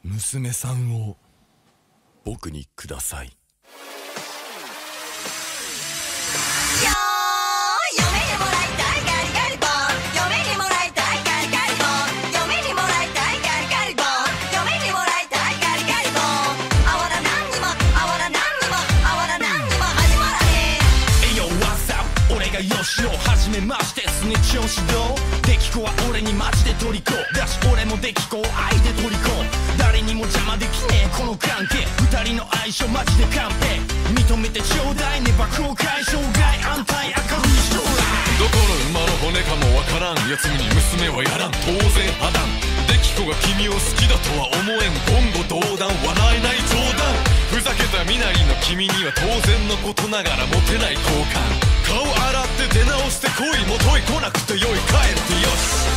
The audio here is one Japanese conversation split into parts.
娘さんを僕にください。 よしよはじめましてすね調子どうデキコは俺にマジでトリコだし俺もデキコを愛でトリコ誰にも邪魔できねえこの関係二人の相性マジで完璧認めてちょうだいね爆崩壊障害安泰明るい将来どこの馬の骨かもわからんやつに娘はやらん当然破談デキコが君を好きだとは思えん言語道断笑えない冗談ふざけた身なりの君には当然のことながらモテない好感顔洗って出直して恋もとい来なくてよい帰ってよし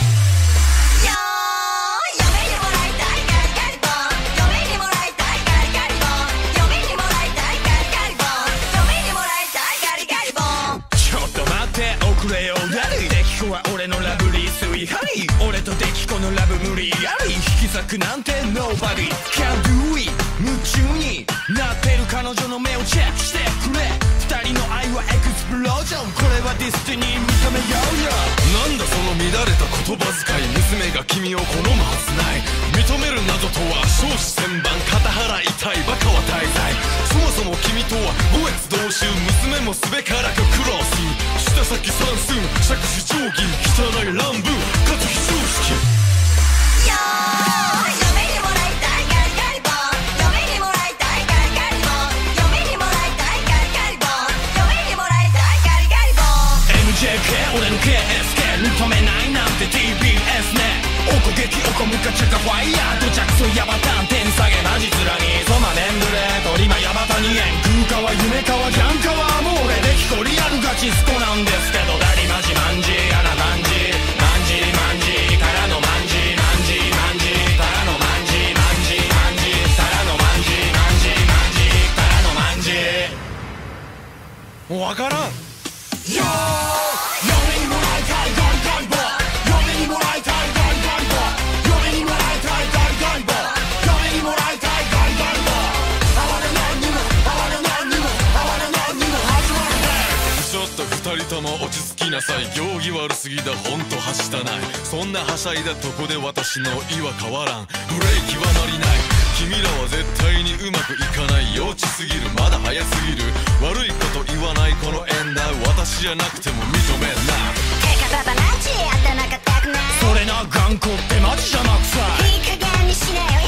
俺のラブリースイハリー俺とデキコのラブ無理やり引き裂くなんて Nobody can do it 夢中になってる彼女の目をチェックしてくれ二人の愛はエクスプロージョンこれはディスティニー認めようよなんだその乱れた言葉遣い娘が君を好むはずない認める謎とは少子千万片腹痛いバカは大罪そもそも君とは五越同州娘もすべからくクロス下先算数釈子定規汚い乱文かつ非常識よー嫁にもらいたいガリガリボン嫁にもらいたいガリガリボン嫁にもらいたいガリガリボン嫁にもらいたいガリガリボン MJK 俺の KSK 認めないなんて TBS ねおこげきおこむかちゃかファイヤーどちゃくそヤバタン点下げマジ面にそまねんぶれと今ヤバタに円空かは夢かはギャンかはもう俺できこリアルガチスコなんですけどダリマジマンジアナマンジマンジマンジからのマンジマンジマンジからのマンジマンジマンジからのマンジマンジマンジからのマンジわからんよー嫁にもらいたいガリガリボ嫁にもらいたいガリガリボ嫁にもらいたいガリガリボ嫁にもらいたいガリガリボ哀れなんにも哀れなんにも哀れなんにも始まるねちょっと二人とも落ち着きなさい行儀悪すぎだほんとはしたないそんなはしゃいだとこで私の意は変わらんブレーキは乗りない君らは絶対にうまくいかない幼稚すぎるまだ早すぎる悪いこと言わないこの縁だ私じゃなくても認めんなてかパパランチ頭固くないそれな頑固ってマジじゃなくさいい加減にしなよ